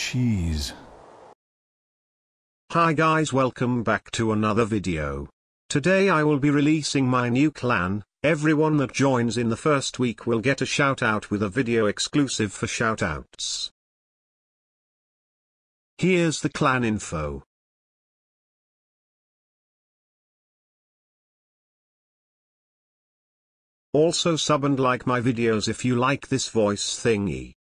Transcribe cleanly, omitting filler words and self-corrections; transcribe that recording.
cheese. Hi guys, welcome back to another video. Today I will be releasing my new clan. Everyone that joins in the first week will get a shout out with a video exclusive for shoutouts. Here's the clan info. Also sub and like my videos if you like this voice thingy.